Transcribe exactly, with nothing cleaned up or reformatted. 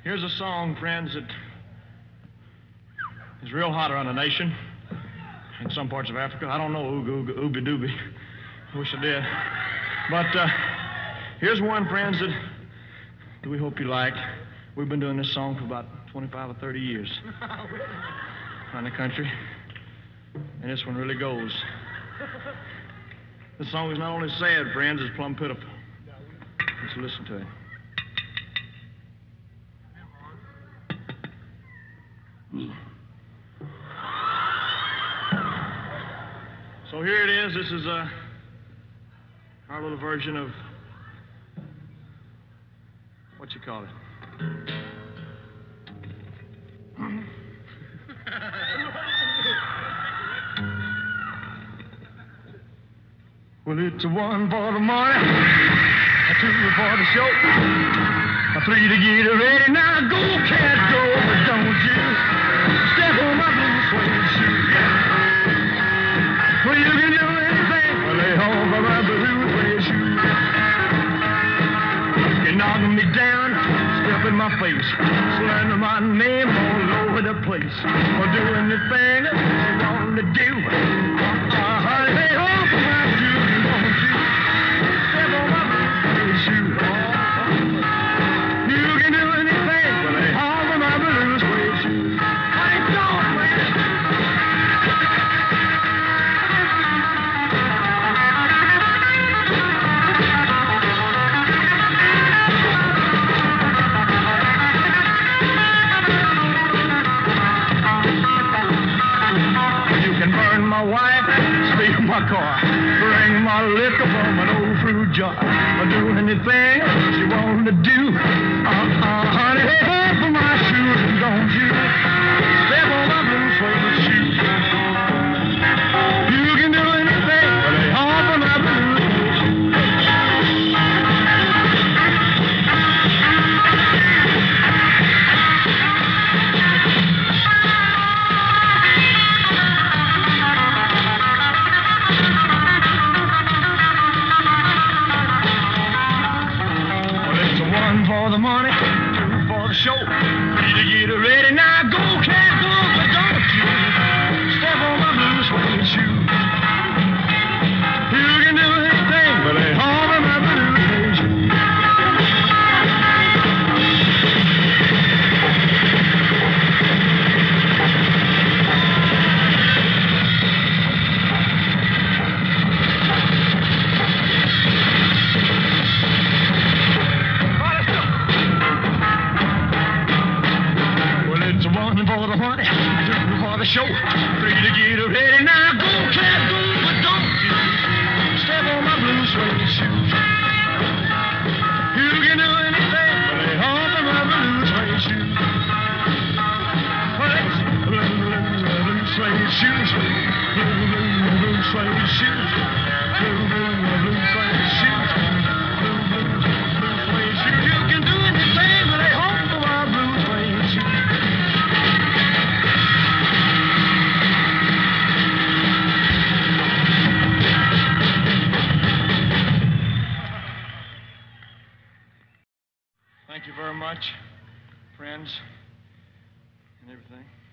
Here's a song, friends, that is real hot around the nation. In some parts of Africa. I don't know, ooga, ooga, ooby dooby. I wish I did. But uh, here's one, friends, that, that we hope you like. We've been doing this song for about twenty-five or thirty years around the country. And this one really goes. This song is not only sad, friends, it's plumb pitiful. Let's listen to it. So here it is. This is uh, our little version of, what you call it? Well, it's a one for the morning, a two for the show, a three to get ready. Now go, cat, go, but don't you step on my blue suede shoe. Well, you can do anything, well, lay home by my blue suede shoe. You knock me down, step in my face, slander my name all over the place. Well, do anything you want to do. Uh, honey, lay home for my shoe. Step on my blue shoe. You can do anything, but lay home for my blue suede shoe. Honey, don't wait. My wife, steal my car, bring my liquor from an old fruit jar, or do anything she want to do. Uh-uh, honey, hey, hey, for my shoes, and don't you step on my blue suede shoe. You can do anything, but lay home for my blue suede shoe. For the money, two for the show, three to get ready. Now go, cat, go, but don't you step on my blue suede shoe. You can do anything, but lay home in my blue suede shoe. For the money, two for the show, three to get ready. Now go, cat, go, but don't you step on my blue suede shoes. You can do anything, but lay home for my blue suede shoes. Well, it's blue, blue, blue suede shoes, blue, blue, blue suede shoes, blue, blue, blue suede shoes, blue, blue, blue suede shoes. You can do anything, but lay home for my blue suede shoes. Thank you very much, friends, and everything.